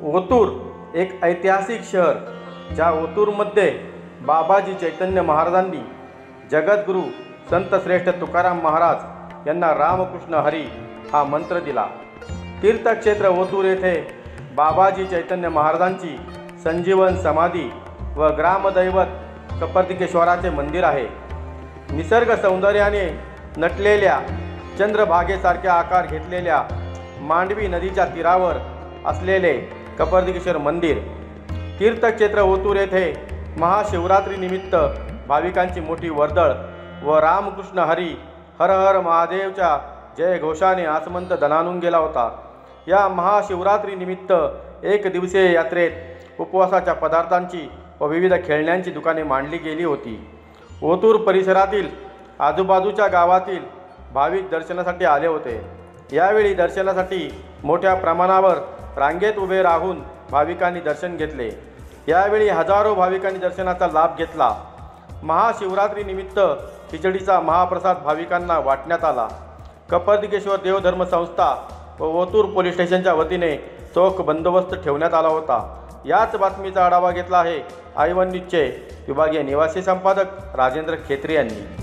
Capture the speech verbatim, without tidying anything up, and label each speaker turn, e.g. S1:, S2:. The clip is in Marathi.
S1: ओतूर एक ऐतिहासिक शहर, ज्या ओतूरमध्ये बाबाजी चैतन्य महाराजांनी जगद्गुरू संत श्रेष्ठ तुकाराम महाराज यांना रामकृष्ण हरी हा मंत्र दिला। तीर्थक्षेत्र ओतूर येथे बाबाजी चैतन्य महाराजांची संजीवन समाधी व ग्रामदैवत कपर्दिकेश्वराचे मंदिर आहे। निसर्ग सौंदर्याने नटलेल्या चंद्रभागेसारखे आकार घेतलेल्या मांडवी नदीच्या तीरावर असलेले कपर्दिकेश्वर मंदिर। तीर्थक्षेत्र ओतूर येथे महाशिवरात्री निमित्त भाविकांची मोठी वर्दळ व रामकृष्ण हरी हर हर महादेवच्या जय घोषाने आसमंत दणाणून गेला होता। या महाशिवरात्री निमित्त एक दिवसीय यात्रेत उपवासाच्या पदार्थांची व विविध खेळण्यांची दुकाने मांडली गेली होती। ओतूर परिसरातील आजूबाजूच्या गावातील भाविक दर्शनासाठी आले होते। यावेळी दर्शनासाठी मोठ्या प्रमाणावर रांगेत उभे राहून भाविकांनी दर्शन घेतले। यावेळी हजारो भाविकांनी दर्शनाचा लाभ घेतला। महाशिवरात्री निमित्त खिचडीचा महाप्रसाद भाविकांना वाटण्यात आला। कपर्दिकेश्वर देवधर्म संस्था व ओतूर पोलीस स्टेशनच्या वतीने चोख बंदोबस्त ठेवण्यात आला होता। याच बातमीचा आढावा घेतला आहे आय वन न्यूजचे विभागीय निवासी संपादक राजेंद्र खेत्री यांनी।